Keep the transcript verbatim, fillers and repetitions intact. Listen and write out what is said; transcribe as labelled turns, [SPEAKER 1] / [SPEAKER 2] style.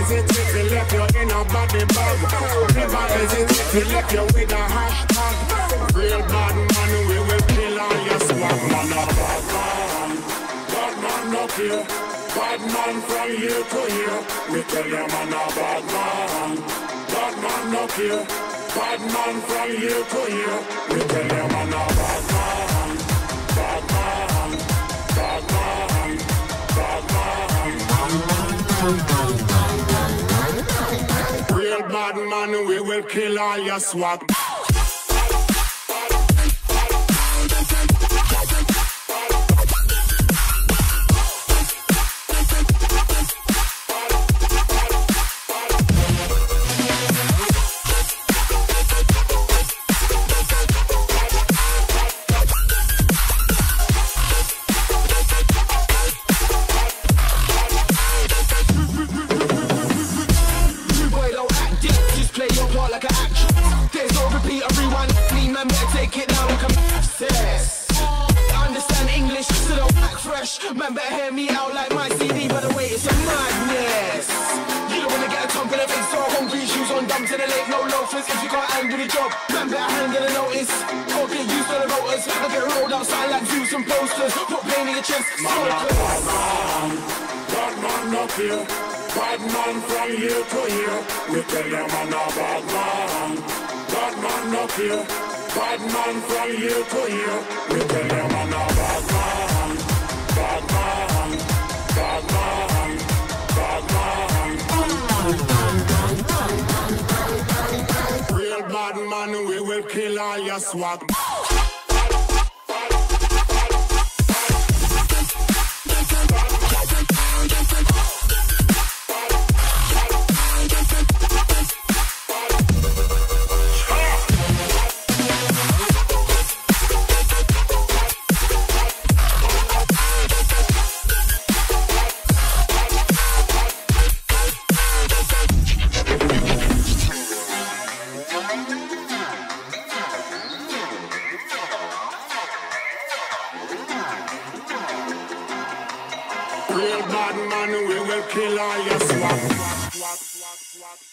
[SPEAKER 1] hesitate to left you in a body bag. Never hesitate to left you with a hashtag. Real bad man, we will kill all your swag. Man, a bad man, bad man no fear. Bad man from here to here. We tell you man a bad man, bad man no fear. Bad man from here to here. We tell you man a bad man, bad man, bad man, bad man. Real bad man, we will kill all your swag.
[SPEAKER 2] Man better hear me out like my C D, by the way, it's a madness. You don't wanna get a tongue for the face, so hungry shoes on, dumb to the lake, no loafers. If you can't handle the job, man better handle the notice. Or get used to the voters, I get rolled outside like views and posters. Put pain in your chest,
[SPEAKER 1] man, bad man, bad man no fear. Bad man from here to here. We tell you man a bad man, bad man no fear. Bad man from here to here. We tell you man a bad man. Bad man, bad man, bad man. Real bad man, we will kill all your swag. Real bad man, we will kill all your swag.